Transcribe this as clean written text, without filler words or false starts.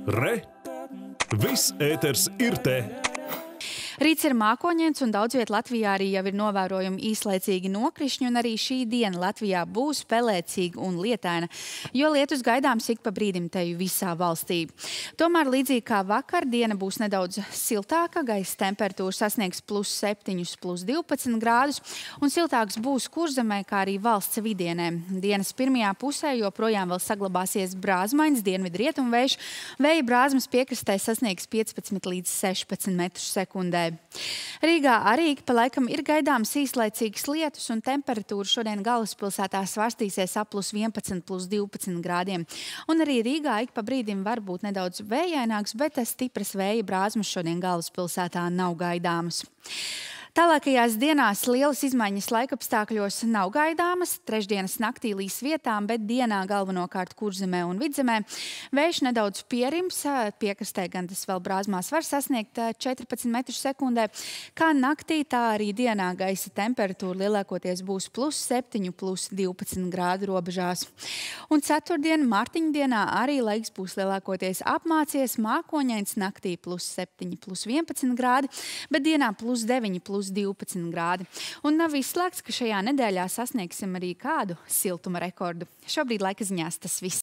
Re! Viss ēters ir te! Rīts ir mākoņains un daudz viet Latvijā arī jau ir novērojami īslaicīgi nokrišņi, un arī šī diena Latvijā būs pelēcīga un lietaina, jo lietus gaidāms ik pa brīdim teju visā valstī. Tomēr līdzīgi kā vakar, diena būs nedaudz siltāka, gaisa temperatūra sasniegs +7, +12 grādus, un siltāks būs Kurzemē, kā arī valsts vidienē. Dienas pirmajā pusē joprojām vēl saglabāsies brāzmaiņas dienvidu rietumvējš, vēja brāzmas piekrastē sasniegs 15 līdz 16 metrus sekundē. Rīgā arī ik pa laikam ir gaidāms īslaicīgs lietus, un temperatūra šodien galvaspilsētā svārstīsies ap +11, +12 grādiem. Un arī Rīgā ik pa brīdim var būt nedaudz vējaināks, bet stipras vēja brāzmas šodien galvaspilsētā nav gaidāmas. Tālākajās dienās lielas izmaiņas laikapstākļos nav gaidāmas. Trešdienas naktī līs vietām, bet dienā galvenokārt Kurzemē un Vidzemē. Vējš nedaudz pierims, piekrastē gan tas vēl brāzmās var sasniegt 14 metrus sekundē. Kā naktī, tā arī dienā gaisa temperatūra lielākoties būs +7, +12 grādu robežās. Un ceturtdien, Mārtiņdienā, arī laiks būs lielākoties apmācies, mākoņains, naktī +7, +11 grādi, bet dienā +9, +12 grādi. Un nav izslēgts, ka šajā nedēļā sasniegsim arī kādu siltuma rekordu. Šobrīd laika ziņās tas viss.